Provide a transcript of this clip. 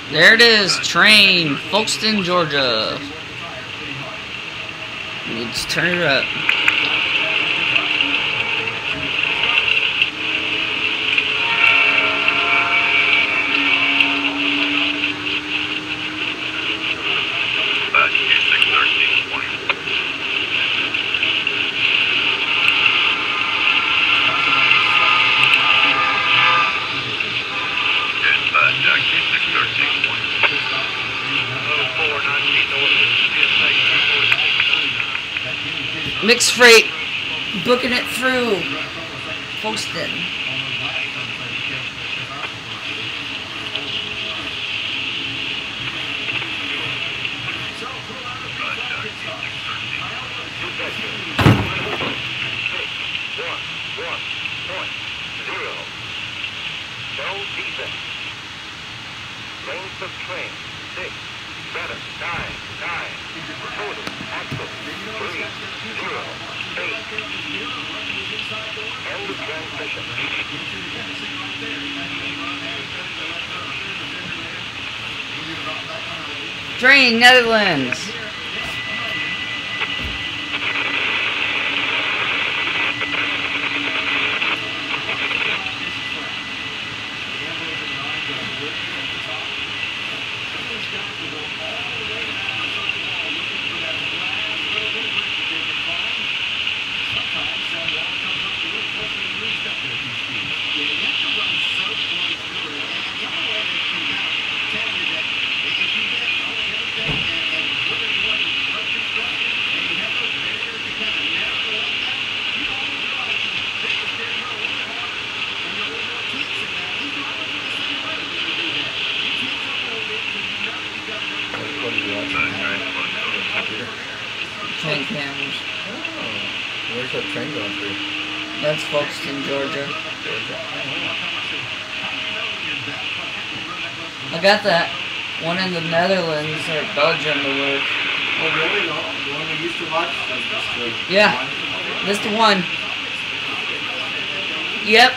There it is, train, Folkston, Georgia. Let's turn it up. Mixed freight, booking it through Folkston. No defect. Length of train 6, 7, 9, 9. Total axle 3, 0, 8. End of transmission. Train, Netherlands. Train cameras. Oh, where's that train going through? That's Folkston, Georgia. I got that one in the Netherlands or Belgium to work. Oh, really? No? The one we used to watch? Yeah, this the one. Yep.